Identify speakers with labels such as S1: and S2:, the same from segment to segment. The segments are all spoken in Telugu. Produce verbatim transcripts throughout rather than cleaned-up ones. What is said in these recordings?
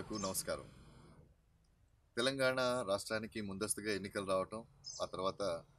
S1: ప్రేక్షకులకు నమస్కారం. తెలంగాణ రాష్ట్రానికి ముందస్తుగా ఎన్నికలు రావటం, ఆ తర్వాత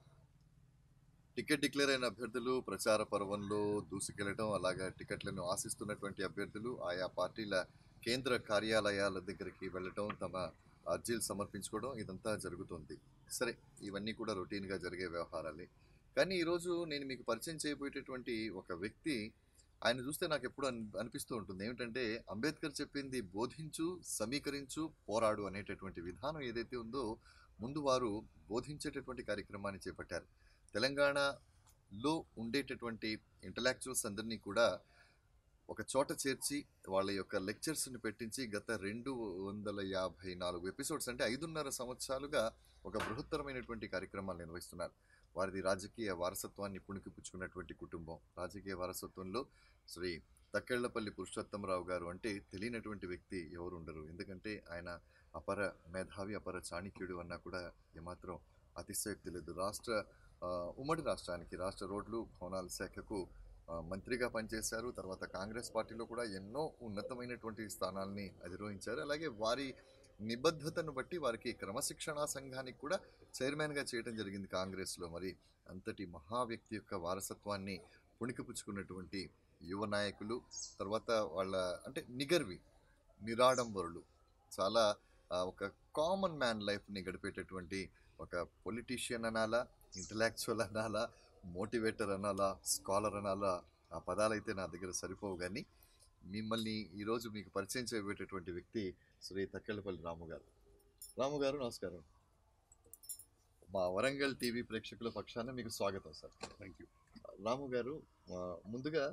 S1: టికెట్ డిక్లేర్ అయిన అభ్యర్థులు ప్రచార పర్వంలో దూసుకెళ్లడం, అలాగా టికెట్లను ఆశిస్తున్నటువంటి అభ్యర్థులు ఆయా పార్టీల కేంద్ర కార్యాలయాల దగ్గరికి వెళ్ళటం, తమ అర్జీలు సమర్పించుకోవడం ఇదంతా జరుగుతుంది. సరే, ఇవన్నీ కూడా రొటీన్గా జరిగే వ్యవహారాలే. కానీ ఈరోజు నేను మీకు పరిచయం చేయబోయేటటువంటి ఒక వ్యక్తి, ఆయన చూస్తే నాకు ఎప్పుడు అన్ అనిపిస్తూ ఉంటుంది ఏమిటంటే, అంబేద్కర్ చెప్పింది బోధించు, సమీకరించు, పోరాడు అనేటటువంటి విధానం ఏదైతే ఉందో ముందు వారు బోధించేటటువంటి కార్యక్రమాన్ని చేపట్టారు. తెలంగాణలో ఉండేటటువంటి ఇంటలెక్చువల్స్ అందరినీ కూడా ఒక చోట చేర్చి వాళ్ళ యొక్క లెక్చర్స్ని పెట్టించి గత రెండు వందల యాభై నాలుగు ఎపిసోడ్స్ అంటే ఐదున్నర సంవత్సరాలుగా ఒక బృహత్తరమైనటువంటి కార్యక్రమాలు నిర్వహిస్తున్నారు. వారిది రాజకీయ వారసత్వాన్ని పుణికిపుచ్చుకున్నటువంటి కుటుంబం. రాజకీయ వారసత్వంలో శ్రీ తక్కెళ్లపల్లి పురుషోత్తమరావు గారు అంటే తెలియనటువంటి వ్యక్తి ఎవరు ఉండరు. ఎందుకంటే ఆయన అపర మేధావి, అపర చాణక్యుడు అన్నా కూడా ఏమాత్రం అతిశయోక్తి లేదు. రాష్ట్ర ఆ, ఉమ్మడి రాష్ట్రానికి రాష్ట్ర రోడ్లు భవనాల శాఖకు ఆ, మంత్రిగా పనిచేశారు. తర్వాత కాంగ్రెస్ పార్టీలో కూడా ఎన్నో ఉన్నతమైనటువంటి స్థానాల్ని అధిరోహించారు. అలాగే వారి నిబద్ధతను బట్టి వారికి క్రమశిక్షణా సంఘానికి కూడా చైర్మన్గా చేయడం జరిగింది కాంగ్రెస్లో. మరి అంతటి మహా వ్యక్తి యొక్క వారసత్వాన్ని పుణికిపుచ్చుకున్నటువంటి యువ నాయకులు, తర్వాత వాళ్ళ అంటే నిగర్వి, నిరాడంబరులు, చాలా ఆ, ఒక కామన్ మ్యాన్ లైఫ్ని గడిపేటటువంటి ఒక పొలిటీషియన్ అనాలా, ఇంటలెక్చువల్ అనాలా, మోటివేటర్ అనాలా, స్కాలర్ అనాలా, ఆ పదాలైతే నా దగ్గర సరిపోవు. కానీ మిమ్మల్ని ఈరోజు మీకు పరిచయం చేయబోయేటటువంటి వ్యక్తి శ్రీ తక్కెళ్లపల్లి రాము గారు. రాము గారు నమస్కారం. మా వరంగల్ టీవీ ప్రేక్షకుల పక్షాన మీకు స్వాగతం సార్.
S2: Thank you.
S1: రాము గారు, ఆ, ముందుగా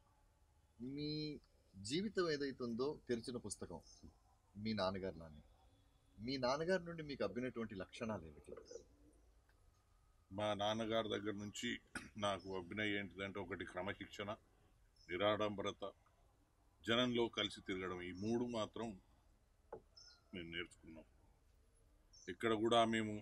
S1: మీ జీవితం ఏదైతుందో తెరిచిన పుస్తకం మీ నాన్నగారు నాని. మీ నాన్నగారి నుండి మీకు అబ్బినటువంటి లక్షణాలు ఏమిటి?
S2: మా నాన్నగారి దగ్గర నుంచి నాకు అభినయం ఏంటిదంటే, ఒకటి క్రమశిక్షణ, నిరాడంబరత, జనంలో కలిసి తిరగడం. ఈ మూడు మాత్రం మేము నేర్చుకున్నాం. ఇక్కడ కూడా మేము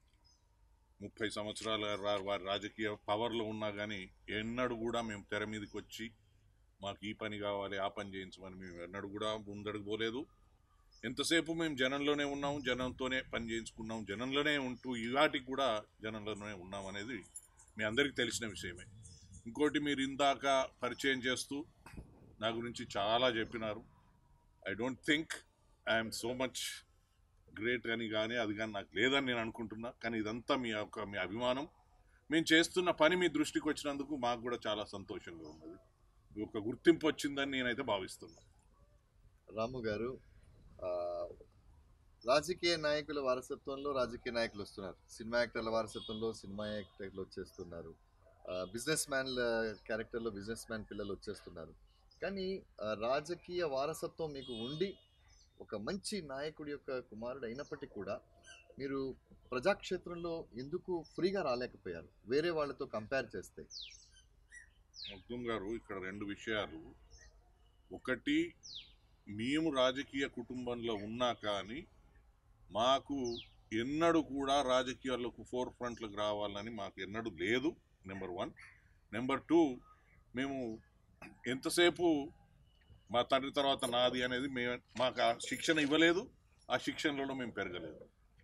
S2: ముప్పై సంవత్సరాల రా- వారి రాజకీయ పవర్లో ఉన్నా కానీ ఎన్నడూ కూడా మేము తెర మీదకి వచ్చి మాకు ఈ పని కావాలి, ఆ పని చేయించమని మేము ఎన్నడూ కూడా ముందడుగు పోలేదు. ఎంతసేపు మేము జనంలోనే ఉన్నాము, జనంతోనే పని చేయించుకున్నాం, జనంలోనే ఉంటూ ఇవాటికి కూడా జనంలోనే ఉన్నాం అనేది మీ అందరికీ తెలిసిన విషయమే. ఇంకోటి, మీరు ఇందాక పరిచయం చేస్తూ నా గురించి చాలా చెప్పినారు. I don't think I'm so much great అని కానీ అది కానీ నాకు లేదని నేను అనుకుంటున్నా. కానీ ఇదంతా మీ యొక్క మీ అభిమానం, మేము చేస్తున్న పని మీ దృష్టికి వచ్చినందుకు మాకు కూడా చాలా సంతోషంగా ఉన్నది. ఒక గుర్తింపు వచ్చిందని నేనైతే భావిస్తున్నా.
S1: రాము గారు, ఆ, రాజకీయ నాయకుల వారసత్వంలో రాజకీయ నాయకులు వస్తున్నారు, సినిమా యాక్టర్ల వారసత్వంలో సినిమా యాక్టర్లు వచ్చేస్తున్నారు, బిజినెస్ మ్యాన్ల క్యారెక్టర్లో బిజినెస్ మ్యాన్ పిల్లలు వచ్చేస్తున్నారు. కానీ ఆ, రాజకీయ వారసత్వం మీకు ఉండి ఒక మంచి నాయకుడి యొక్క కుమారుడు అయినప్పటికీ కూడా మీరు ప్రజాక్షేత్రంలో ఎందుకు ఫ్రీగా రాలేకపోయారు వేరే వాళ్ళతో కంపేర్ చేస్తే?
S2: మగ్దుం గారు, ఇక్కడ రెండు విషయాలు. ఒకటి, మేము రాజకీయ కుటుంబంలో ఉన్నా కానీ మాకు ఎన్నడూ కూడా రాజకీయాలకు ఫోర్ ఫ్రంట్లకు రావాలని మాకు ఎన్నడూ లేదు, నెంబర్ వన్. నెంబర్ టూ, మేము ఎంతసేపు మా తండ్రి తర్వాత నాది అనేది మే మాకు ఆ శిక్షణ ఇవ్వలేదు, ఆ శిక్షణలో మేము పెరగలేదు.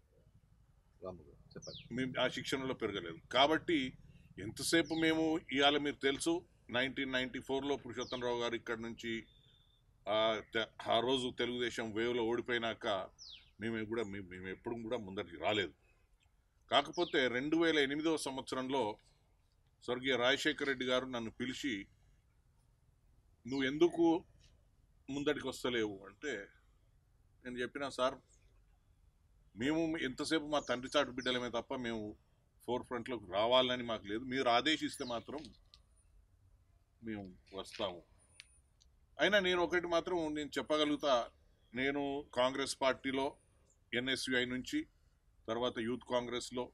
S1: రాము గారు చెప్పండి.
S2: మేము ఆ శిక్షణలో పెరగలేదు కాబట్టి ఎంతసేపు మేము ఇవాళ మీరు తెలుసు, నైన్టీన్ నైన్టీ ఫోర్లో పురుషోత్తమరావు గారు ఇక్కడ నుంచి ఆ తె- ఆ రోజు తెలుగుదేశం వేవ్లో ఓడిపోయినాక మేము కూడా మేము మేము ఎప్పుడు కూడా ముందరికి రాలేదు. కాకపోతే రెండు వేల ఎనిమిదవ సంవత్సరంలో స్వర్గీయ రాజశేఖర రెడ్డి గారు నన్ను పిలిచి, నువ్వు ఎందుకు ముందడికి వస్తలేవు అంటే, నేను చెప్పినా, సార్ మేము ఎంతసేపు మా తండ్రి చాటు బిడ్డలమే తప్ప మేము ఫోర్ ఫ్రంట్లోకి రావాలని మాకు లేదు, మీరు ఆదేశిస్తే మాత్రం మేము వస్తాము. అయినా నేను ఒకటి మాత్రం నేను చెప్పగలుగుతా, నేను కాంగ్రెస్ పార్టీలో ఎన్ఎస్యుఐ నుంచి తర్వాత యూత్ కాంగ్రెస్లో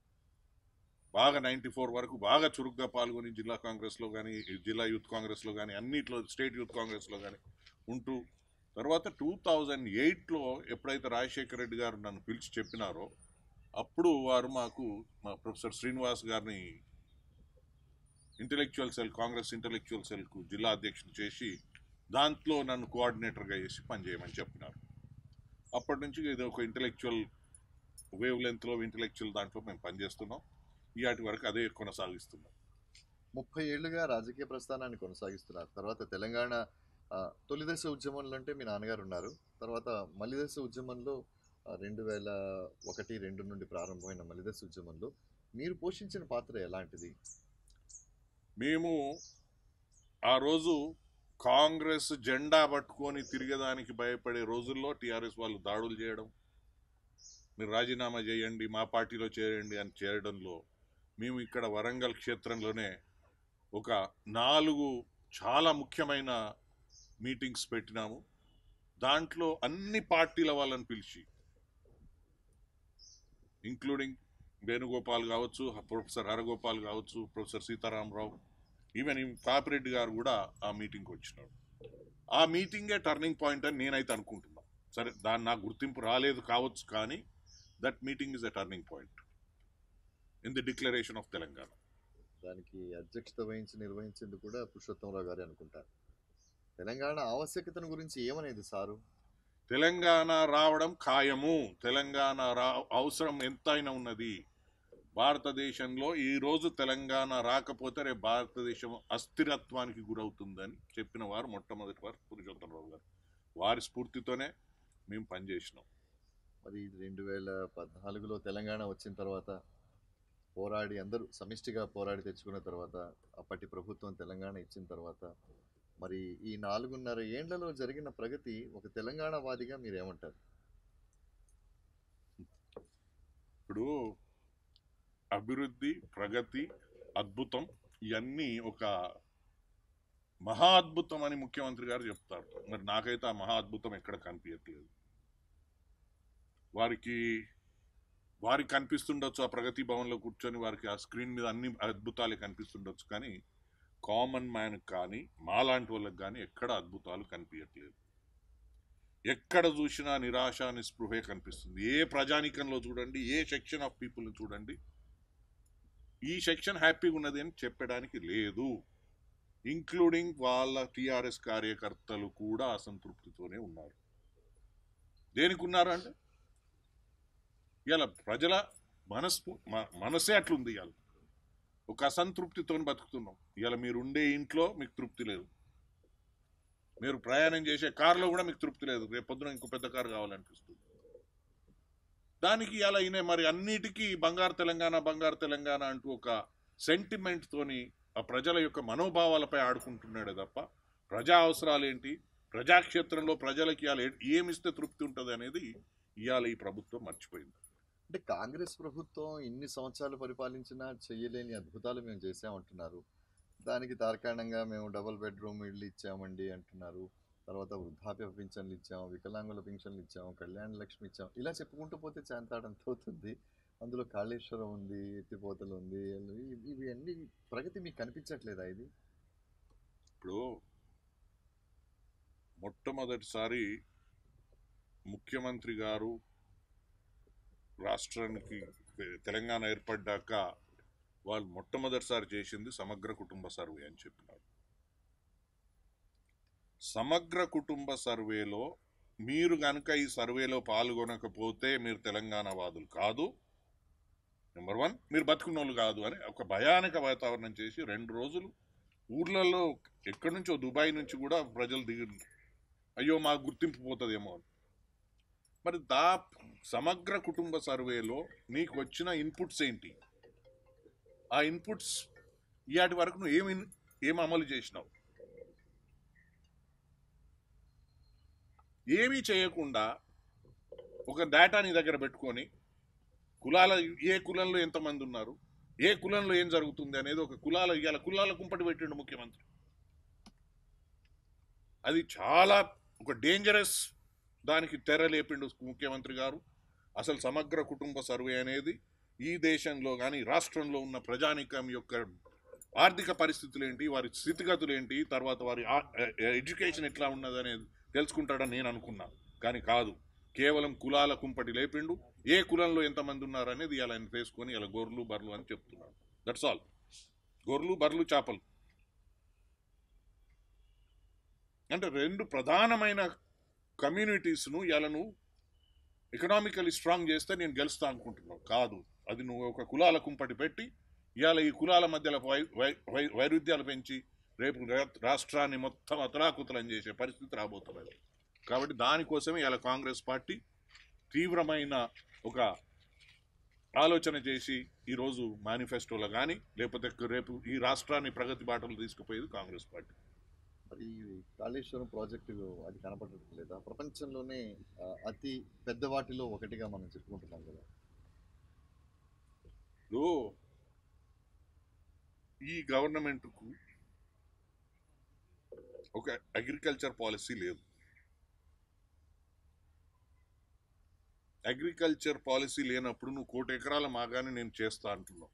S2: బాగా నైంటీ ఫోర్ వరకు బాగా చురుగ్గా పాల్గొని జిల్లా కాంగ్రెస్లో కానీ జిల్లా యూత్ కాంగ్రెస్లో కానీ అన్నిట్లో స్టేట్ యూత్ కాంగ్రెస్లో కానీ ఉంటూ, తర్వాత టూ థౌజండ్ ఎయిట్లో ఎప్పుడైతే రాజశేఖర రెడ్డి గారు నన్ను పిలిచి చెప్పినారో అప్పుడు వారు మాకు మా ప్రొఫెసర్ శ్రీనివాస్ గారిని ఇంటెలెక్చువల్ సెల్ కాంగ్రెస్ ఇంటెలెక్చువల్ సెల్కు జిల్లా అధ్యక్షుడు చేసి దాంట్లో నన్ను కోఆర్డినేటర్గా చేసి పనిచేయమని చెప్పినారు. అప్పటి నుంచి ఇది ఒక ఇంటలెక్చువల్ వేవ్ లెంత్లో ఇంటలెక్చువల్ దాంట్లో మేము పనిచేస్తున్నాం. ఇవాటి వరకు అదే కొనసాగిస్తున్నాం.
S1: ముప్పై ఏళ్లుగా రాజకీయ ప్రస్థానాన్ని కొనసాగిస్తున్నారు. తర్వాత తెలంగాణ ఆ, తొలిదశ ఉద్యమంలో అంటే మీ నాన్నగారు ఉన్నారు. తర్వాత మలిదశ ఉద్యమంలో ఆ, రెండు వేల ఒకటి రెండు నుండి ప్రారంభమైన మలిదశ ఉద్యమంలో మీరు పోషించిన పాత్ర ఎలాంటిది?
S2: మేము ఆ రోజు కాంగ్రెస్ జెండా పట్టుకొని తిరిగేదానికి భయపడే రోజుల్లో టీఆర్ఎస్ వాళ్ళు దాడులు చేయడం, మీరు రాజీనామా చేయండి మా పార్టీలో చేరండి అని చేయడంలో మేము ఇక్కడ వరంగల్ క్షేత్రంలోనే ఒక నాలుగు చాలా ముఖ్యమైన మీటింగ్స్ పెట్టినాము. దాంట్లో అన్ని పార్టీల వాళ్ళని పిలిచి, ఇంక్లూడింగ్ వేణుగోపాల్ కావచ్చు, ప్రొఫెసర్ హరగోపాల్ కావచ్చు, ప్రొఫెసర్ సీతారామరావు, ఈవెన్ పాపిరెడ్డి గారు కూడా ఆ మీటింగ్కి వచ్చినారు. ఆ మీటింగే టర్నింగ్ పాయింట్ అని నేనైతే అనుకుంటున్నా. సరే, దాని నాకు గుర్తింపు రాలేదు కావచ్చు, కానీ that meeting is a turning point in the declaration of Telangana.
S1: దానికి అధ్యక్షత వహించి నిర్వహించింది కూడా పురుషోత్తమరావు గారే అనుకుంటారు. తెలంగాణ ఆవశ్యకతను గురించి ఏమనేది సారు?
S2: తెలంగాణ రావడం ఖాయము, తెలంగాణ రా అవసరం ఎంతైనా ఉన్నది. భారతదేశంలో ఈరోజు తెలంగాణ రాకపోతే రేపు భారతదేశం అస్థిరత్వానికి గురవుతుందని చెప్పిన వారు మొట్టమొదటి వారు పురుషోత్తమరావు గారు. వారి స్ఫూర్తితోనే మేము పనిచేసినాం.
S1: మరి రెండు వేల పద్నాలుగులో తెలంగాణ వచ్చిన తర్వాత పోరాడి అందరూ సమిష్టిగా పోరాడి తెచ్చుకున్న తర్వాత అప్పటి ప్రభుత్వం తెలంగాణ ఇచ్చిన తర్వాత మరి ఈ నాలుగున్నర ఏండ్లలో జరిగిన ప్రగతి ఒక తెలంగాణ వాదిగా మీరేమంటారు?
S2: ఇప్పుడు అభివృద్ధి, ప్రగతి, అద్భుతం ఇవన్నీ ఒక మహా అద్భుతం అని ముఖ్యమంత్రి గారు చెప్తారు. మరి నాకైతే ఆ మహా అద్భుతం ఎక్కడ కనిపించట్లేదు. వారికి వారికి కనిపిస్తుండొచ్చు, ఆ ప్రగతి భవన్లో కూర్చొని వారికి ఆ స్క్రీన్ మీద అన్ని అద్భుతాలే కనిపిస్తుండొచ్చు, కానీ కామన్ మ్యాన్ కానీ మాలాంటి వాళ్ళకి కానీ ఎక్కడ అద్భుతాలు కనిపించట్లేదు. ఎక్కడ చూసినా నిరాశ నిస్పృహే కనిపిస్తుంది. ఏ ప్రజానికంలో చూడండి, ఏ సెక్షన్ ఆఫ్ పీపుల్ని చూడండి, ఈ సెక్షన్ హ్యాపీగా ఉన్నది అని చెప్పడానికి లేదు. ఇంక్లూడింగ్ వాళ్ళ టీఆర్ఎస్ కార్యకర్తలు కూడా అసంతృప్తితోనే ఉన్నారు. దేనికి ఉన్నారు అంటే ఇవాళ ప్రజల మనస్పు మనసే అట్లుంది. ఇవాళ ఒక అసంతృప్తితో బతుకుతున్నాం. ఇవాళ మీరు ఉండే ఇంట్లో మీకు తృప్తి లేదు, మీరు ప్రయాణం చేసే కారులో కూడా మీకు తృప్తి లేదు, రేపు పొద్దున ఇంకో పెద్ద కారు కావాలనిపిస్తుంది. దానికి ఇవాళ ఈయన మరి అన్నిటికీ బంగారు తెలంగాణ బంగారు తెలంగాణ అంటూ ఒక సెంటిమెంట్ తోని ఆ ప్రజల యొక్క మనోభావాలపై ఆడుకుంటున్నాడే తప్ప ప్రజా అవసరాలు ఏంటి, ప్రజాక్షేత్రంలో ప్రజలకి ఇవాళ ఏమిస్తే తృప్తి ఉంటుంది అనేది ఇవాళ ఈ ప్రభుత్వం మర్చిపోయింది.
S1: అంటే కాంగ్రెస్ ప్రభుత్వం ఇన్ని సంవత్సరాలు పరిపాలించినా చెయ్యలేని అద్భుతాలు మేము చేసామంటున్నారు. దానికి తార్కాణంగా మేము డబుల్ బెడ్రూమ్ ఇళ్ళు ఇచ్చామండి అంటున్నారు. తర్వాత వృద్ధాప్య పింఛన్లు ఇచ్చాం, వికలాంగుల పింఛన్లు ఇచ్చాం, కళ్యాణ లక్ష్మి ఇచ్చాం, ఇలా చెప్పుకుంటూ పోతే చాంతాడంత అవుతుంది. అందులో కాళేశ్వరం ఉంది, ఎత్తిపోతలు ఉంది, ఇవి ఇవి అన్ని ప్రగతి మీకు కనిపించట్లేదా? ఇది
S2: ఇప్పుడు మొట్టమొదటిసారి ముఖ్యమంత్రి గారు రాష్ట్రానికి తెలంగాణ ఏర్పడ్డాక వాళ్ళు మొట్టమొదటిసారి చేసింది సమగ్ర కుటుంబ సర్వే అని చెప్పినారు. సమగ్ర కుటుంబ సర్వేలో మీరు కనుక ఈ సర్వేలో పాల్గొనకపోతే మీరు తెలంగాణ వాదులు కాదు, నెంబర్ వన్ మీరు బతుకున్న వాళ్ళు కాదు అని ఒక భయానక వాతావరణం చేసి రెండు రోజులు ఊర్లలో ఎక్కడి నుంచో దుబాయ్ నుంచి కూడా ప్రజలు దిగి అయ్యో మాకు గుర్తింపు పోతుందేమో అని. మరి దా సమగ్ర కుటుంబ సర్వేలో నీకు వచ్చిన ఇన్పుట్స్ ఏంటి? ఆ ఇన్పుట్స్ ఇవాటి వరకు నువ్వు ఏమి ఏమి అమలు చేసినావు? ఏమీ చేయకుండా ఒక డేటా నీ దగ్గర పెట్టుకొని కులాల ఏ కులంలో ఎంతమంది ఉన్నారు, ఏ కులంలో ఏం జరుగుతుంది అనేది ఒక కులాల ఇవాళ కులాల కుంపటి పెట్టిండు ముఖ్యమంత్రి. అది చాలా ఒక డేంజరస్ దానికి తెర లేపిండు ముఖ్యమంత్రి గారు. అసలు సమగ్ర కుటుంబ సర్వే అనేది ఈ దేశంలో కానీ రాష్ట్రంలో ఉన్న ప్రజానికం యొక్క ఆర్థిక పరిస్థితులు ఏంటి, వారి స్థితిగతులు ఏంటి, తర్వాత వారి ఎడ్యుకేషన్ ఎట్లా ఉన్నది అనేది తెలుసుకుంటాడని నేను అనుకున్నా, కానీ కాదు. కేవలం కులాల కుంపటి లేపిండు. ఏ కులంలో ఎంతమంది ఉన్నారు అనేది ఇలా ఆయన వేసుకొని ఇలా గొర్రెలు బర్రెలు అని చెప్తున్నాడు. That's all. గొర్రెలు బర్రెలు చేపలు అంటే రెండు ప్రధానమైన కమ్యూనిటీస్ను ఇలాను ఎకనామికలీ స్ట్రాంగ్ చేస్తే నేను గెలుస్తా అనుకుంటున్నావు. కాదు, అది నువ్వు ఒక కులాల కుంపటి పెట్టి ఇవాళ ఈ కులాల మధ్యలో వై వై- వై- వైరుధ్యాలు పెంచి రేపు రా- రాష్ట్రాన్ని మొత్తం అతలాకుతలం చేసే పరిస్థితి రాబోతున్నది. కాబట్టి దానికోసమే ఇవాళ కాంగ్రెస్ పార్టీ తీవ్రమైన ఒక ఆలోచన చేసి ఈరోజు మేనిఫెస్టోలో కానీ లేకపోతే రేపు ఈ రాష్ట్రాన్ని ప్రగతి బాటలు తీసుకుపోయేది కాంగ్రెస్ పార్టీ.
S1: మరి కాళేశ్వరం ప్రాజెక్టు అది కనపడటం లేదా? ప్రపంచంలోనే ఆ, అతి పెద్ద వాటిలో ఒకటిగా మనం చెప్పుకుంటున్నాం కదా.
S2: ఇప్పుడు ఈ గవర్నమెంట్కు ఒక అగ్రికల్చర్ పాలసీ లేదు. అగ్రికల్చర్ పాలసీ లేనప్పుడు నువ్వు కోటి ఎకరాల మాగానే నేను చేస్తా అంటున్నావు.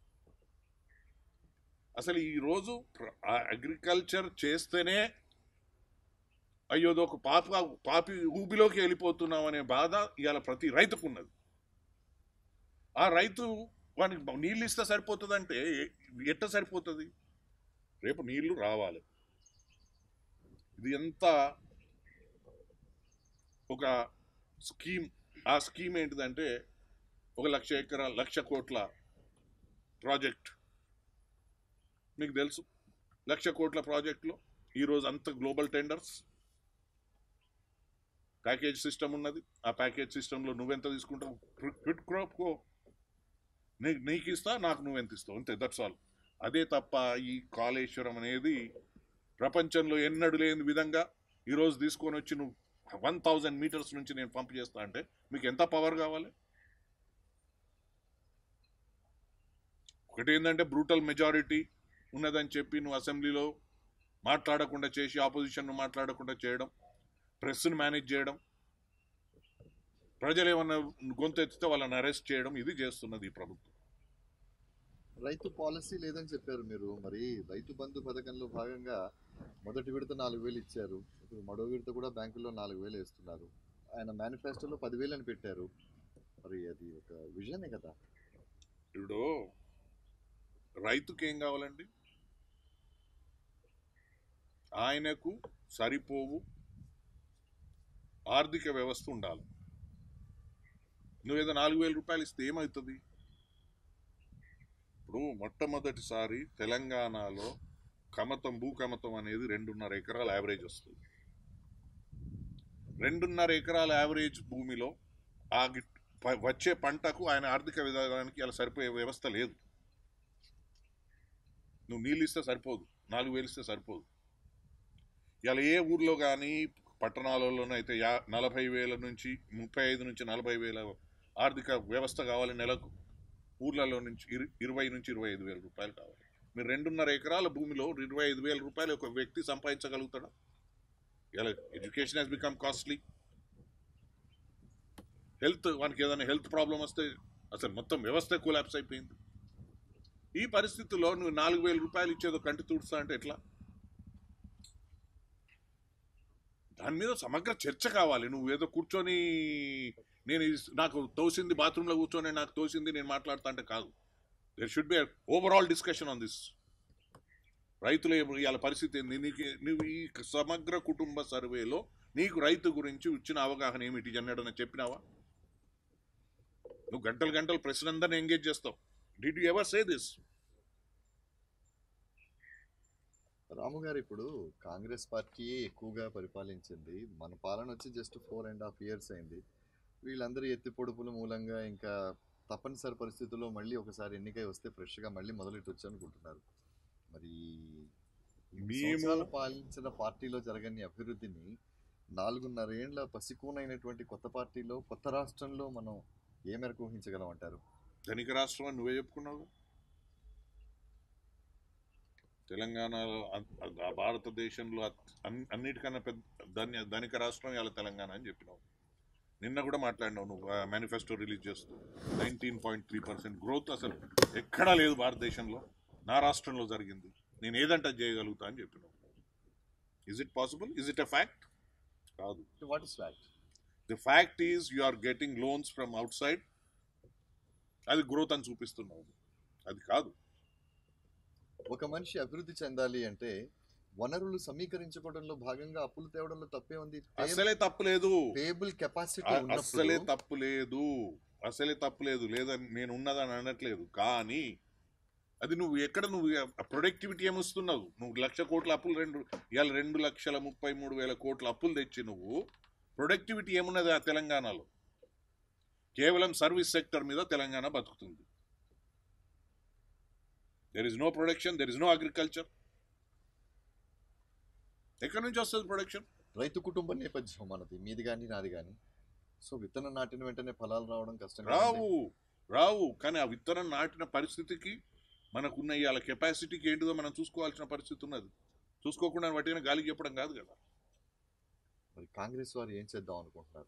S2: అసలు ఈరోజు అగ్రికల్చర్ చేస్తేనే అయ్యోదో ఒక పాప పాపి ఊబిలోకి వెళ్ళిపోతున్నాం అనే బాధ ఇవాళ ప్రతి రైతుకు ఉన్నది. ఆ రైతు వానికి నీళ్ళు ఇస్తే సరిపోతుందంటే ఎట్ట సరిపోతుంది? రేపు నీళ్లు రావాలి. ఇది ఎంత ఒక స్కీమ్. ఆ స్కీమ్ ఏంటిదంటే ఒక లక్ష ఎకరాల లక్ష కోట్ల ప్రాజెక్ట్. మీకు తెలుసు, లక్ష కోట్ల ప్రాజెక్టులో ఈరోజు అంత గ్లోబల్ టెండర్స్ ప్యాకేజ్ సిస్టమ్ ఉన్నది. ఆ ప్యాకేజ్ సిస్టంలో నువ్వెంత తీసుకుంటావు, క్విట్ క్రాప్ కో నీకు ఇస్తా, నాకు నువ్వెంత ఇస్తావు, అంతే, దట్స్ ఆల్. అదే తప్ప ఈ కాళేశ్వరం అనేది ప్రపంచంలో ఎన్నడూ లేని విధంగా ఈరోజు తీసుకొని వచ్చి నువ్వు వన్ థౌజండ్ మీటర్స్ నుంచి నేను పంప్ చేస్తా అంటే మీకు ఎంత పవర్ కావాలి? ఒకటి ఏంటంటే బ్రూటల్ మెజారిటీ ఉన్నదని చెప్పి నువ్వు అసెంబ్లీలో మాట్లాడకుండా చేసి ఆపోజిషన్ మాట్లాడకుండా చేయడం, ప్రెస్ను మేనేజ్ చేయడం, ప్రజలు ఏమన్నా గొంతెత్తితే వాళ్ళని అరెస్ట్ చేయడం, ఇది చేస్తున్నది ఈ ప్రభుత్వం.
S1: రైతు పాలసీ లేదని చెప్పారు మీరు. మరి రైతు బంధు పథకంలో భాగంగా మొదటి విడత నాలుగు వేలు ఇచ్చారు. ఇప్పుడు మరో విడత కూడా బ్యాంకుల్లో నాలుగు వేలు వేస్తున్నారు. ఆయన మేనిఫెస్టోలో పదివేలు అని పెట్టారు. మరి అది ఒక విజనే కదా.
S2: ఇప్పుడు రైతుకి ఏం కావాలండి? ఆయనకు సరిపోవు ఆర్థిక వ్యవస్థ ఉండాలి. నువ్వేదో నాలుగు వేల రూపాయలు ఇస్తే ఏమవుతుంది? ఇప్పుడు మొట్టమొదటిసారి తెలంగాణలో కమతం భూకమతం అనేది రెండున్నర ఎకరాల యావరేజ్ వస్తుంది. రెండున్నర ఎకరాల యావరేజ్ భూమిలో ఆ వచ్చే పంటకు ఆయన ఆర్థిక విధానానికి అలా సరిపోయే వ్యవస్థ లేదు. నువ్వు నీళ్ళు ఇస్తే సరిపోదు, నాలుగు వేలు ఇస్తే సరిపోదు. ఇలా ఏ ఊర్లో కానీ పట్టణాలలోనైతే యా నలభై వేల నుంచి ముప్పై ఐదు నుంచి నలభై వేల ఆర్థిక వ్యవస్థ కావాలి నెలకు. ఊర్లలో నుంచి ఇరవై నుంచి ఇరవై ఐదు వేల రూపాయలు కావాలి. మీరు రెండున్నర ఎకరాల భూమిలో ఇరవై ఐదు వేల రూపాయలు ఒక వ్యక్తి సంపాదించగలుగుతాడా? ఇలా education has become costly. Health, వానికి ఏదైనా హెల్త్ ప్రాబ్లం వస్తే అసలు మొత్తం వ్యవస్థ కొలాప్స్ అయిపోయింది. ఈ పరిస్థితుల్లో నువ్వు నాలుగు వేల రూపాయలు ఇచ్చేదో కంటి తుడుస్తా అంటే ఎట్లా? దాని మీద సమగ్ర చర్చ కావాలి. నువ్వు ఏదో కూర్చొని నేను నాకు తోసింది బాత్రూంలో కూర్చొని నాకు తోసింది నేను మాట్లాడుతా అంటే కాదు. There should be overall discussion on this. రైతుల ఇవాళ పరిస్థితి ఏంది? నీకు నువ్వు ఈ సమగ్ర కుటుంబ సర్వేలో నీకు రైతు గురించి వచ్చిన అవగాహన ఏమిటి అన్నాడని చెప్పినావా? నువ్వు గంటలు గంటలు ప్రశ్నందరిని ఎంగేజ్ చేస్తావు. Did you ever say this?
S1: Ramu garu, ఇప్పుడు కాంగ్రెస్ పార్టీయే ఎక్కువగా పరిపాలించింది. మన పాలన వచ్చి just four and half years అయింది. వీళ్ళందరూ ఎత్తి పొడుపుల మూలంగా ఇంకా తప్పనిసరి పరిస్థితుల్లో మళ్ళీ ఒకసారి ఎన్నికై వస్తే ఫ్రెష్గా మళ్ళీ మొదలెట్టొచ్చు అనుకుంటున్నారు. మరి సంవత్సరాలు పాలించిన పార్టీలో జరగని అభివృద్ధిని నాలుగున్నర ఏండ్ల పసికూనైనటువంటి కొత్త పార్టీలో కొత్త రాష్ట్రంలో మనం ఏ మేరకు ఊహించగలం అంటారు?
S2: ధనిక రాష్ట్రం అని నువ్వే చెప్పుకున్నావు. తెలంగాణలో భారతదేశంలో అన్నిటికన్నా పెద్ద ధన్య ధనిక రాష్ట్రం ఇవాళ తెలంగాణ అని చెప్పినావు. నిన్న కూడా మాట్లాడినావు నువ్వు మేనిఫెస్టో రిలీజ్ చేస్తూ. Nineteen point three percent growth అసలు ఎక్కడా లేదు భారతదేశంలో, నా రాష్ట్రంలో జరిగింది. నేను ఏదంటే చేయగలుగుతా అని చెప్పినావు. Is it possible? Is it a fact? కాదు.
S1: What is fact?
S2: The fact is you are getting loans from outside. అది గ్రోత్ అని చూపిస్తున్నావు. అది కాదు.
S1: ఒక మనిషి అభివృద్ధి చెందాలి అంటే వనరులు సమీకరించుకోవడంలో భాగంగా అప్పులు తేవడంలో తప్పే ఉంది.
S2: అసలే తప్పు లేదు,
S1: పేబుల్ కెపాసిటీ
S2: అసలే తప్పు లేదు, అసలే తప్పు లేదు లేదని నేను ఉన్నదని అనట్లేదు. కానీ అది నువ్వు ఎక్కడ నువ్వు ప్రొడక్టివిటీ ఏమొస్తున్నావు? నువ్వు లక్ష కోట్ల అప్పులు రెండు ఇవాళ రెండు లక్షల ముప్పై మూడు వేల కోట్ల అప్పులు తెచ్చి నువ్వు ప్రొడక్టివిటీ ఏమున్నది ఆ తెలంగాణలో? కేవలం సర్వీస్ సెక్టర్ మీద తెలంగాణ బతుకుతుంది. There is no production, there is no agriculture. ఎక్కడి నుంచి వస్తుంది ప్రొడక్షన్?
S1: రైతు కుటుంబ నేపథ్యం మనది, మీది కానీ నాది కానీ. సో విత్తనం నాటిన వెంటనే ఫలాలు రావడం కష్టం
S2: రావు రావు కానీ ఆ విత్తనం నాటిన పరిస్థితికి మనకున్న ఇవాళ కెపాసిటీకి ఏంటిదో మనం చూసుకోవాల్సిన పరిస్థితి ఉన్నది. చూసుకోకుండా వాటిని గాలికి చెప్పడం కాదు కదా.
S1: మరి కాంగ్రెస్ వారు ఏం చేద్దాం అనుకుంటున్నారు?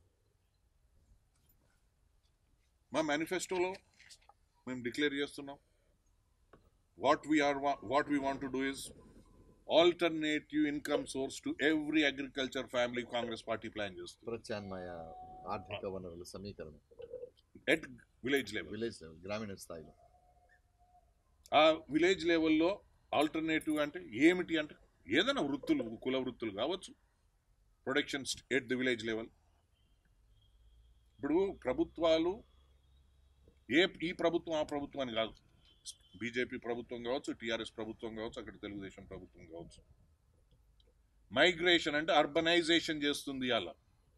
S2: మా మేనిఫెస్టోలో మేము డిక్లేర్ చేస్తున్నాం, what we are what we want to do is alternative income source to every agriculture family. Congress party plan చేస్తుంది
S1: ప్రత్యామ్నాయ ఆర్థిక వనరుల సమీకరణ
S2: at village level,
S1: village level, గ్రామీణ స్థాయిలో.
S2: ఆ విలేజ్ లెవెల్లో ఆల్టర్నేటివ్ అంటే ఏమిటి అంటే ఏదైనా వృత్తులు, కుల వృత్తులు కావచ్చు, production at the village level. ఇప్పుడు ప్రభుత్వాలు ఏ ఈ ప్రభుత్వం ఆ ప్రభుత్వం అని కాదు, బీజేపీ ప్రభుత్వం కావచ్చు, టీఆర్ఎస్ ప్రభుత్వం కావచ్చు, అక్కడ తెలుగుదేశం ప్రభుత్వం కావచ్చు, మైగ్రేషన్ అంటే అర్బనైజేషన్ చేస్తుంది. అలా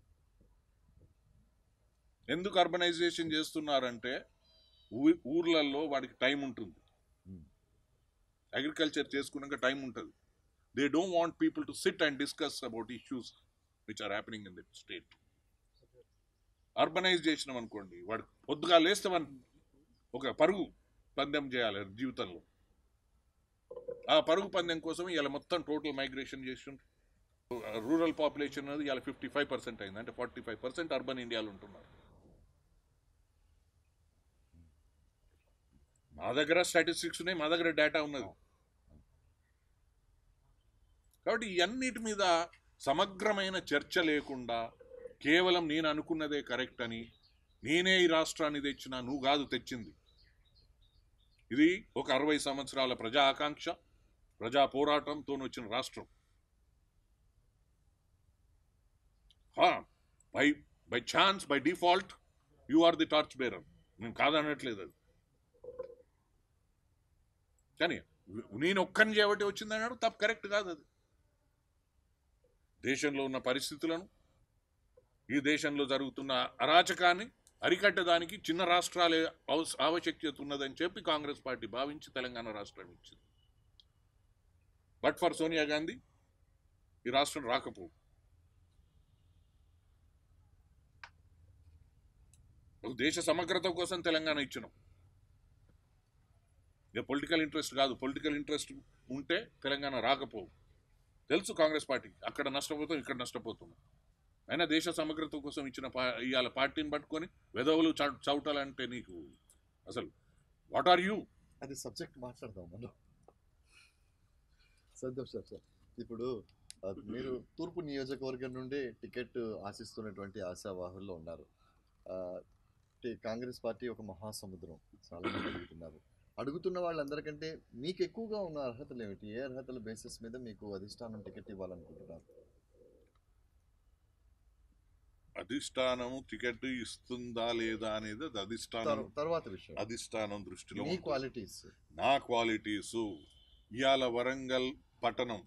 S2: ఎందుకు అర్బనైజేషన్ చేస్తున్నారంటే ఊర్లలో వాడికి టైం ఉంటుంది, అగ్రికల్చర్ చేసుకున్నాక టైం ఉంటుంది. They don't want people to sit and discuss about issues which are happening in the state. Urbanise చేసినాం అనుకోండి, వాడు పొద్దుగా లేస్తే మనం ఒక పరుగు పందెం చేయాలి జీవితంలో. ఆ పరుగు పందెం కోసం ఇలా మొత్తం టోటల్ మైగ్రేషన్ చేసి రూరల్ పాపులేషన్ అనేది ఇలా ఫిఫ్టీ ఫైవ్ పర్సెంట్ అయింది, అంటే ఫార్టీ ఫైవ్ పర్సెంట్ అర్బన్ ఇండియాలో ఉంటున్నారు. మా దగ్గర స్టాటిస్టిక్స్ ఉన్నాయి, మా దగ్గర డేటా ఉన్నది. కాబట్టి ఇవన్నిటి మీద సమగ్రమైన చర్చ లేకుండా కేవలం నేను అనుకున్నదే కరెక్ట్ అని, నేనే ఈ రాష్ట్రాన్ని తెచ్చినా, నువ్వు కాదు తెచ్చింది. ఇది ఒక అరవై సంవత్సరాల ప్రజా ఆకాంక్ష, ప్రజా పోరాటంతో వచ్చిన రాష్ట్రం. By by chance, by default you are the torch bearer. నేను కాదనట్లేదు అది, కానీ నేను ఒక్కని చేయబట్టి వచ్చిందన్నాడు తప్పు, కరెక్ట్ కాదు అది. దేశంలో ఉన్న పరిస్థితులను, ఈ దేశంలో జరుగుతున్న అరాచకాన్ని అరికట్టడానికి చిన్న రాష్ట్రాలే ఆవశ్యకత ఉన్నదని చెప్పి కాంగ్రెస్ పార్టీ భావించి తెలంగాణ రాష్ట్రం ఇచ్చింది. బట్ ఫర్ సోనియా గాంధీ ఈ రాష్ట్రం రాకపోవు. ఒక దేశ సమగ్రత కోసం తెలంగాణ ఇచ్చినాం. ఇక పొలిటికల్ ఇంట్రెస్ట్ కాదు, పొలిటికల్ ఇంట్రెస్ట్ ఉంటే తెలంగాణ రాకపోవు. తెలుసు కాంగ్రెస్ పార్టీకి, అక్కడ నష్టపోతాం, ఇక్కడ నష్టపోతున్నాం. అయినా దేశ సమగ్రత కోసం ఇచ్చిన పా ఇవాళ పార్టీని పట్టుకొని వెధవులు చౌటాలంటే నీకు అసలు వాట్ ఆర్ యూ?
S1: అది సబ్జెక్ట్ మాట్లాడదాం మనం. సంతోష్ సార్, ఇప్పుడు మీరు తూర్పు నియోజకవర్గం నుండి టికెట్ ఆశిస్తున్నటువంటి ఆశావాహుల్లో ఉన్నారు. కాంగ్రెస్ పార్టీ ఒక మహాసముద్రం, చాలా మంది అడుగుతున్నారు. అడుగుతున్న వాళ్ళందరికంటే మీకు ఎక్కువగా ఉన్న అర్హతలు ఏమిటి? ఏ అర్హతల బేసిస్ మీద మీకు అధిష్టానం టికెట్ ఇవ్వాలనుకుంటున్నారు?
S2: అధిష్టానం టికెట్ ఇస్తుందా లేదా అనేది అధిష్టానం
S1: తర్వాత విషయం.
S2: అధిష్టానం దృష్టిలో
S1: మీ క్వాలిటీస్,
S2: నా క్వాలిటీస్. ఇవాళ వరంగల్ పట్టణం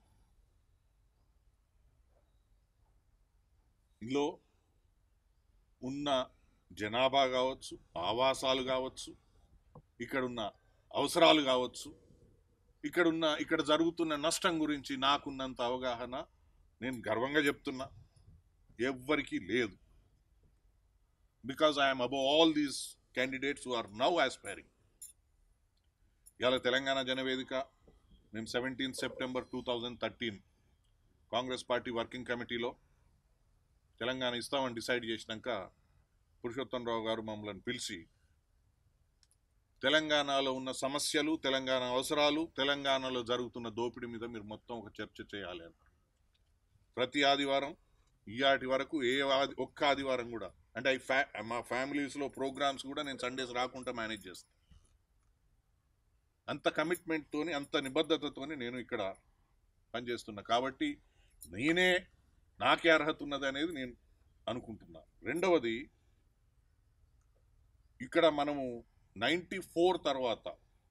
S2: లో ఉన్న జనాభా కావచ్చు, ఆవాసాలు కావచ్చు, ఇక్కడున్న అవసరాలు కావచ్చు, ఇక్కడున్న ఇక్కడ జరుగుతున్న నష్టం గురించి నాకున్నంత అవగాహన నేను గర్వంగా చెప్తున్నా ఎవ్వరికీ లేదు. Because I'm above all these candidates who are now aspiring. ఇవాళ తెలంగాణ జనవేదిక మేము seventeenth September two thousand thirteen Congress party working కమిటీలో తెలంగాణ ఇస్తామని డిసైడ్ చేసినాక పురుషోత్తమరావు గారు మమ్మల్ని పిలిచి తెలంగాణలో ఉన్న సమస్యలు, తెలంగాణ అవసరాలు, తెలంగాణలో జరుగుతున్న దోపిడీ మీద మీరు మొత్తం ఒక చర్చ చేయాలి అన్నారు. ప్రతి ఆదివారం ఇయాటి వరకు ఏ ఒక్క ఆదివారం కూడా, అంటే ఐ ఫ్యా మా ఫ్యామిలీస్లో ప్రోగ్రామ్స్ కూడా నేను సండేస్ రాకుండా మేనేజ్ చేస్తాను. అంత కమిట్మెంట్తోని, అంత నిబద్ధతతోని నేను ఇక్కడ పనిచేస్తున్నా. కాబట్టి నేనే నాకే అర్హత ఉన్నది అనేది నేను అనుకుంటున్నా. రెండవది, ఇక్కడ మనము నైంటీ ఫోర్ తర్వాత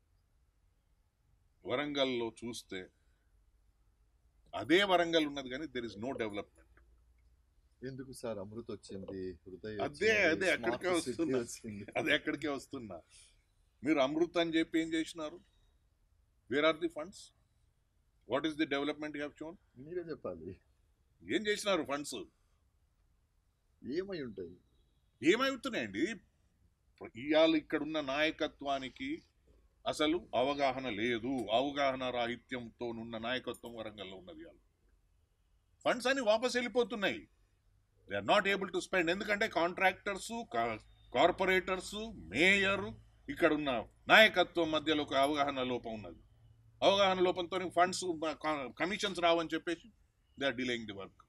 S2: వరంగల్లో చూస్తే అదే వరంగల్ ఉన్నది, కానీ దెర్ ఇస్ నో డెవలప్మెంట్.
S1: ఎందుకు సార్ అమృత్ వచ్చింది, హృదయ
S2: అదే అదే ఎక్కడికే వస్తున్నా అదే ఎక్కడికే వస్తున్నా మీరు అమృత్ అని చెప్పి ఏం చేసినారు? Where are the funds? What is the development you have shown?
S1: మీరే చెప్పాలి.
S2: ఏం చేసినారు ఫండ్స్?
S1: ఏమై ఉంటాయి?
S2: ఏమవుతున్నాయండి? ఇవాళ ఇక్కడున్న నాయకత్వానికి అసలు అవగాహన లేదు. అవగాహన రాహిత్యంతో ఉన్న నాయకత్వం వరంగల్లో ఉన్నది. ఇవాళ ఫండ్స్ అని వాపస్ వెళ్ళిపోతున్నాయి. They are not able to spend. ఎందుకంటే కాంట్రాక్టర్స్, కార్పొరేటర్స్, మేయర్, ఇక్కడ ఉన్న నాయకత్వం మధ్యలో ఒక అవగాహన లోపం ఉన్నది. అవగాహన లోపంతో ఫండ్స్, కమిషన్స్ రావని చెప్పేసి they are delaying the work.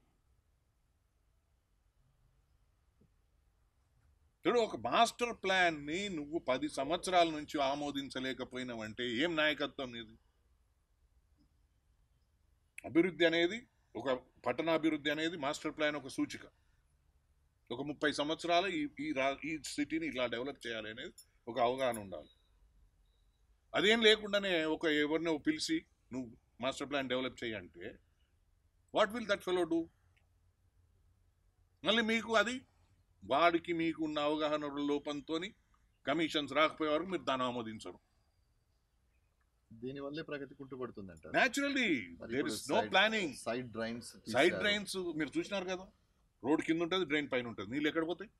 S2: చూడు, ఒక మాస్టర్ ప్లాన్ ని నువ్వు పది సంవత్సరాల నుంచి ఆమోదించలేకపోయినావంటే ఏం నాయకత్వం ఇది? అభివృద్ధి అనేది, ఒక పట్టణాభివృద్ధి అనేది మాస్టర్ ప్లాన్ ఒక సూచిక. ఒక ముప్పై సంవత్సరాలు ఈ ఈ సిటీని ఇలా డెవలప్ చేయాలి అనేది ఒక అవగాహన ఉండాలి. అదేం లేకుండానే ఒక ఎవరినో పిలిచి నువ్వు మాస్టర్ ప్లాన్ డెవలప్ చేయంటే what will that fellow do? మళ్ళీ మీకు అది వాడికి మీకు ఉన్న అవగాహన లోపంతో కమిషన్స్ రాకపోయే వరకు మీరు దాన్ని ఆమోదించరు.
S1: దీనివల్లే ప్రగతి కుంటుపడుతుందంట.
S2: Naturally there is no planning.
S1: Side drains
S2: side drains మీరు చూసినారు కదా, రోడ్ కింద ఉంటుంది, డ్రైన్ పైన ఉంటుంది. నీళ్ళు ఎక్కడ పోతాయి?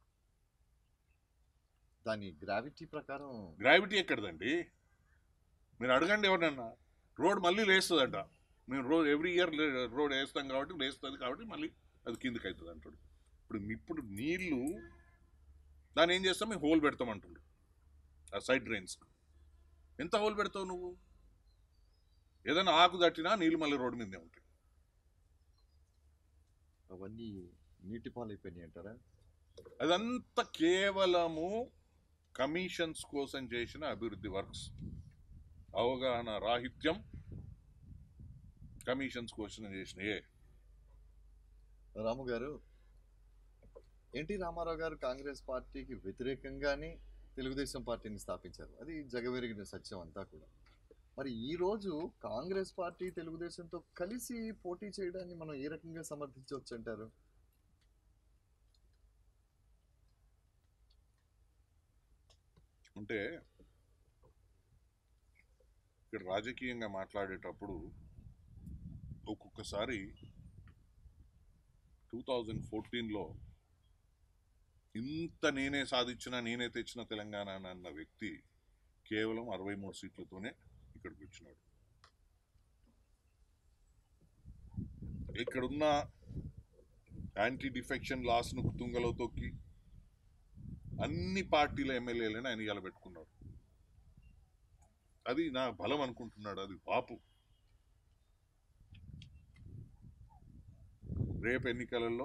S1: దాని గ్రావిటీ ప్రకారం.
S2: గ్రావిటీ ఎక్కడదండి? మీరు అడగండి ఎవరన్నా. రోడ్ మళ్ళీ లేస్తుందంట. మేము రోడ్ ఎవ్రీ ఇయర్ రోడ్ వేస్తాం కాబట్టి లేస్తుంది కాబట్టి మళ్ళీ అది కిందకి అవుతుంది అంటాడు. ఇప్పుడు ఇప్పుడు నీళ్లు దాన్ని ఏం చేస్తాం? మేము హోల్ పెడతాం అంటుండ్రు ఆ సైడ్ డ్రైన్స్. ఎంత హోల్ పెడతావు నువ్వు? ఏదైనా ఆకు తట్టినా నీళ్ళు మళ్ళీ రోడ్డు మీదే ఉంటాయి.
S1: అవన్నీ నీటి పాలైపోయినాయి అంటారా?
S2: అదంతా కేవలము కమిషన్స్ కోసం చేసిన అభివృద్ధి వర్క్స్. అవగాహన రాహిత్యం, కమిషన్స్ కోసం చేసిన. ఏ
S1: రాము గారు, ఎన్టీ రామారావు గారు కాంగ్రెస్ పార్టీకి వ్యతిరేకంగానే తెలుగుదేశం పార్టీని స్థాపించారు. అది జగమెరిగిన సత్యం అంతా కూడా. మరి ఈ రోజు కాంగ్రెస్ పార్టీ తెలుగుదేశంతో కలిసి పోటీ చేయడాన్ని మనం ఏ రకంగా సమర్థించవచ్చు అంటారు?
S2: అంటే ఇక్కడ రాజకీయంగా మాట్లాడేటప్పుడు ఒక్కొక్కసారి టూ థౌజండ్ ఫోర్టీన్లో ఇంత నేనే సాధించిన, నేనే తెచ్చిన తెలంగాణ అన్న వ్యక్తి కేవలం అరవై మూడు సీట్లతోనే ఇక్కడికి వచ్చినాడు. ఇక్కడున్న యాంటీ డిఫెక్షన్ లాస్ను తుంగలో తొక్కి అన్ని పార్టీల ఎమ్మెల్యేలను ఆయన ఇవాళ పెట్టుకున్నాడు. అది నా బలం అనుకుంటున్నాడు. అది పాపు. రేపు ఎన్నికలలో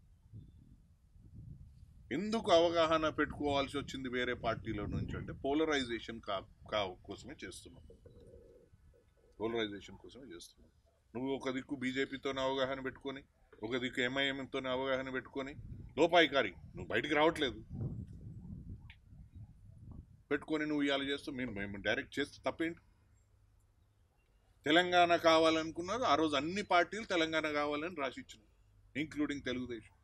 S2: ఎందుకు అవగాహన పెట్టుకోవాల్సి వచ్చింది వేరే పార్టీల నుంచి అంటే పోలరైజేషన్ కా కా కోసమే చేస్తున్నాం. పోలరైజేషన్ కోసమే చేస్తున్నాం. నువ్వు ఒక దిక్కు బీజేపీతోనే అవగాహన పెట్టుకొని, ఒక దిక్కు ఎంఐఎంతోనే అవగాహన పెట్టుకొని, లోపాయికారి నువ్వు బయటికి రావట్లేదు పెట్టుకొని నువ్వు ఇవాళ చేస్తూ మేము మేము డైరెక్ట్ చేస్తే తప్పేంటి? తెలంగాణ కావాలనుకున్నారు ఆ రోజు అన్ని పార్టీలు తెలంగాణ కావాలని రాసిచ్చినారు, ఇంక్లూడింగ్ తెలుగుదేశం.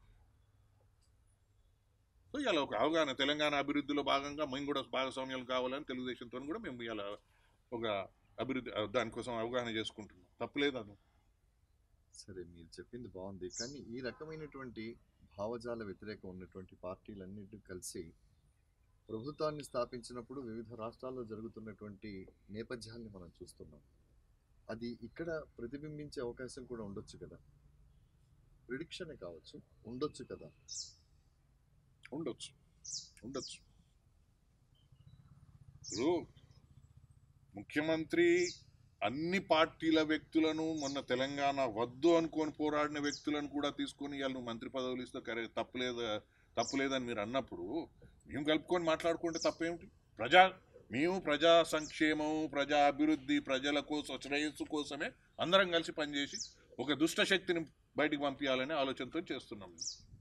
S2: సో ఇలా ఒక అవగాహన తెలంగాణ అభివృద్ధిలో భాగంగా మేము కూడా భాగస్వామ్యాలు కావాలని తెలుగుదేశంతో కూడా మేము ఇలా ఒక అభివృద్ధి దానికోసం అవగాహన చేసుకుంటున్నాం. తప్పులేదు అది.
S1: సరే, మీరు చెప్పింది బాగుంది. కానీ ఈ రకమైనటువంటి భావజాల వ్యతిరేకం ఉన్నటువంటి పార్టీలన్నింటినీ కలిసి ప్రభుత్వాన్ని స్థాపించినప్పుడు వివిధ రాష్ట్రాల్లో జరుగుతున్నటువంటి నేపథ్యాన్ని మనం చూస్తున్నాం. అది ఇక్కడ ప్రతిబింబించే అవకాశం కూడా ఉండొచ్చు కదా? ప్రిడిక్షనే కావచ్చు, ఉండొచ్చు కదా?
S2: ఉండొచ్చు ఉండొచ్చు ఇప్పుడు ముఖ్యమంత్రి అన్ని పార్టీల వ్యక్తులను, మొన్న తెలంగాణ వద్దు అనుకొని పోరాడిన వ్యక్తులను కూడా తీసుకొని ఇవాళ నువ్వు మంత్రి పదవులు ఇస్తే కరే తప్పులేదు తప్పులేదని మీరు అన్నప్పుడు మేము కలుపుకొని మాట్లాడుకుంటే తప్పేమిటి? ప్రజా మేము ప్రజా సంక్షేమం, ప్రజా అభివృద్ధి, ప్రజల కోసం శ్రేయస్సు కోసమే అందరం కలిసి పనిచేసి ఒక దుష్ట శక్తిని బయటికి పంపించాలనే ఆలోచనతో చేస్తున్నాం.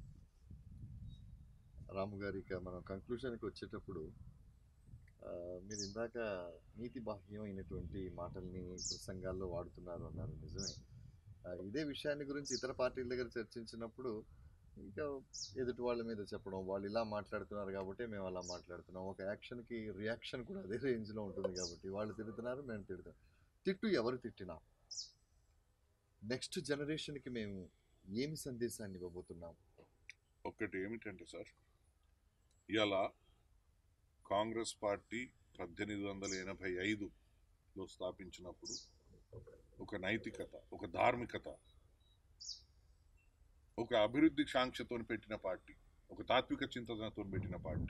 S1: రాము గారి ఇక మనం కంక్లూషన్కి వచ్చేటప్పుడు ఆ, మీరు ఇందాక నీతి బాహ్యమైనటువంటి మాటల్ని ప్రసంగాల్లో వాడుతున్నారు అన్నారు, నిజమే. ఆ, ఇదే విషయాన్ని గురించి ఇతర పార్టీల దగ్గర చర్చించినప్పుడు ఇంకా ఎదుటి వాళ్ళ మీద చెప్పడం, వాళ్ళు ఇలా మాట్లాడుతున్నారు కాబట్టి మేము అలా మాట్లాడుతున్నాం, ఒక యాక్షన్కి రియాక్షన్ కూడా అదే రేంజ్లో ఉంటుంది కాబట్టి వాళ్ళు తిడుతున్నారు, మేము తిడుతున్నాం. తిట్టు ఎవరు తిట్టినా నెక్స్ట్ జనరేషన్కి మేము ఏమి సందేశాన్ని ఇవ్వబోతున్నాం?
S2: ఒక్కటి ఏమిటంటే సార్, ఇలా కాంగ్రెస్ పార్టీ పద్దెనిమిది వందల ఎనభై ఐదులో స్థాపించినప్పుడు ఒక నైతికత, ఒక ధార్మికత, ఒక అభివృద్ధి కాంక్షతో పెట్టిన పార్టీ, ఒక తాత్విక చింతనతో పెట్టిన పార్టీ.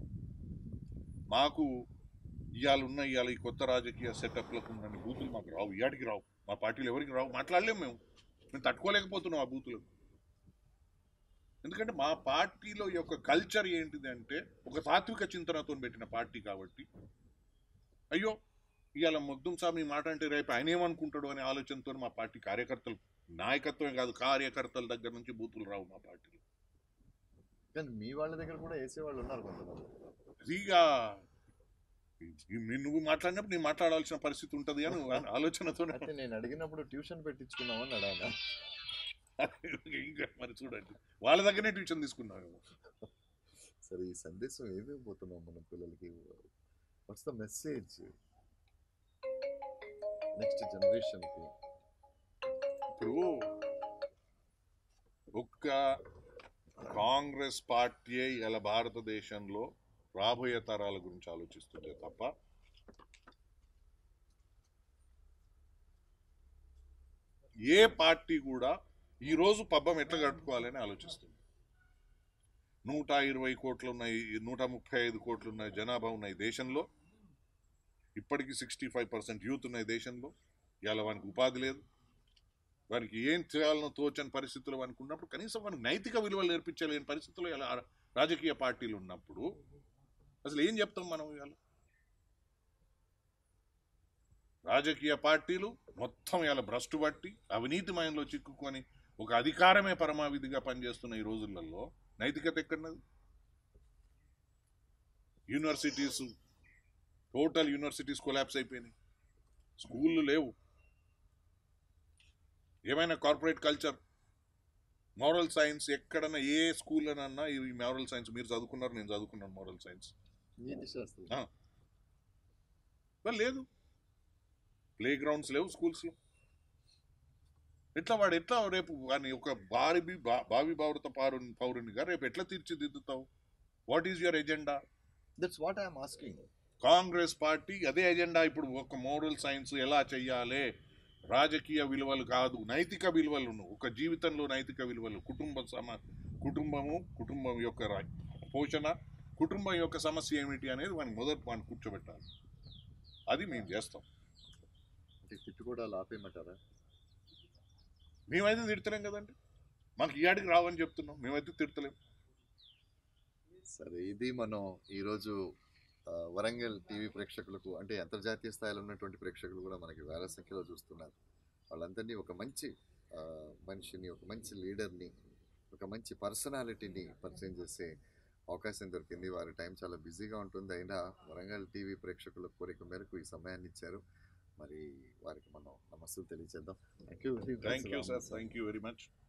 S2: మాకు ఇవాళ ఉన్న ఇవాళ ఈ కొత్త రాజకీయ సెటప్లకు ఉన్న బూతులు మాకు రావు, ఇయాటికి రావు, మా పార్టీలు ఎవరికి రావు, మాట్లాడలేము. మేము మేము తట్టుకోలేకపోతున్నాం ఆ బూతులు. ఎందుకంటే మా పార్టీలో యొక్క కల్చర్ ఏంటిది అంటే ఒక తాత్విక చింతనతో పెట్టిన పార్టీ కాబట్టి, అయ్యో ఇవాళ మొద్దుం స్వామి మాట అంటే రేపు ఆయన ఏమనుకుంటాడు అనే ఆలోచనతో మా పార్టీ కార్యకర్తలు, నాయకత్వమే కాదు కార్యకర్తల దగ్గర నుంచి బూతులు రావు మా పార్టీలో.
S1: కానీ మీ వాళ్ళ దగ్గర కూడా వేసేవాళ్ళు ఉన్నారు కొంతమంది.
S2: ఇక నువ్వు మాట్లాడినప్పుడు నేను మాట్లాడాల్సిన పరిస్థితి ఉంటుంది అని ఆలోచనతో
S1: అంటే నేను అడిగినప్పుడు ట్యూషన్ పెట్టించుకున్నామని అడానా?
S2: ఇంకా మరి చూడండి, వాళ్ళ దగ్గరనే ట్యూషన్ తీసుకున్నాము.
S1: సరే, ఈ సందేశం ఏమైపోతున్నాం మన పిల్లలకి? వాట్స్ ద మెసేజ్ నెక్స్ట్ జనరేషన్కి?
S2: ఇప్పుడు ఒక్క కాంగ్రెస్ పార్టీ ఇలా భారతదేశంలో రాబోయే తరాల గురించి ఆలోచిస్తుంటే తప్ప ఏ పార్టీ కూడా ఈరోజు పబ్బం ఎట్లా గడుపుకోవాలని ఆలోచిస్తుంది. నూట ఇరవై కోట్లు ఉన్నాయి, నూట ముప్పై ఐదు కోట్లు ఉన్నాయి జనాభా ఉన్నాయి దేశంలో. ఇప్పటికీ సిక్స్టీ ఫైవ్ పర్సెంట్ యూత్ ఉన్నాయి దేశంలో. ఇవాళ వానికి ఉపాధి లేదు, వారికి ఏం చేయాలనో తోచని పరిస్థితులు వానికి ఉన్నప్పుడు, కనీసం వానికి నైతిక విలువలు నేర్పించలేని పరిస్థితుల్లో ఇలా రాజకీయ పార్టీలు ఉన్నప్పుడు అసలు ఏం చెప్తాం మనం? ఇవాళ రాజకీయ పార్టీలు మొత్తం ఇలా భ్రష్టు పట్టి అవినీతిమయంలో చిక్కుకొని ఒక అధికారమే పరమావిధిగా పనిచేస్తున్న ఈ రోజులలో నైతికత ఎక్కడున్నది? యూనివర్సిటీస్, టోటల్ యూనివర్సిటీస్ కొలాప్స్ అయిపోయినాయి, స్కూళ్ళు లేవు. ఏమైనా కార్పొరేట్ కల్చర్, మోరల్ సైన్స్ ఎక్కడన్నా ఏ స్కూల్ అన్నా ఈ మోరల్ సైన్స్ మీరు చదువుకున్నారు, నేను చదువుకున్నాను మోరల్ సైన్స్, లేదు. ప్లే గ్రౌండ్స్ లేవు స్కూల్స్లో. ఎట్లా వాడు ఎట్లా రేపు వాడిని ఒక భావి భావి భారత పౌరుని పౌరునిగా రేపు ఎట్లా తీర్చిదిద్దుతావు? What is your agenda?
S1: That's what I'm asking.
S2: Congress party అదే ఎజెండా. ఇప్పుడు ఒక మోరల్ సైన్స్ ఎలా చెయ్యాలి, రాజకీయ విలువలు కాదు, నైతిక విలువలు, ఒక జీవితంలో నైతిక విలువలు, కుటుంబ సమ కుటుంబము కుటుంబం యొక్క పోషణ, కుటుంబం యొక్క సమస్య ఏమిటి అనేది వాడిని మొదటి వాడిని కూర్చోబెట్టాలి. అది మేము చేస్తాం.
S1: తిట్టు కూడా ఆపేయమంటారా?
S2: మేమైతే తిడతలేం కదండి, మాకు ఈ ఆడికి రావని చెప్తున్నాం, మేమైతే తిడతలేం.
S1: సరే, ఇది మనం ఈరోజు వరంగల్ టీవీ ప్రేక్షకులకు, అంటే అంతర్జాతీయ స్థాయిలో ఉన్నటువంటి ప్రేక్షకులు కూడా మనకి వేల సంఖ్యలో చూస్తున్నారు. వాళ్ళందరినీ ఒక మంచి మనిషిని, ఒక మంచి లీడర్ని, ఒక మంచి పర్సనాలిటీని పరిచయం చేసే అవకాశం దొరికింది. వారి టైం చాలా బిజీగా ఉంటుంది, అయినా వరంగల్ టీవీ ప్రేక్షకుల కోరిక మేరకు ఈ సమయాన్ని ఇచ్చారు. మరి వారికి మనం నమస్సులు తెలియజేద్దాం. Thank you
S2: thank you sir, thank you very much.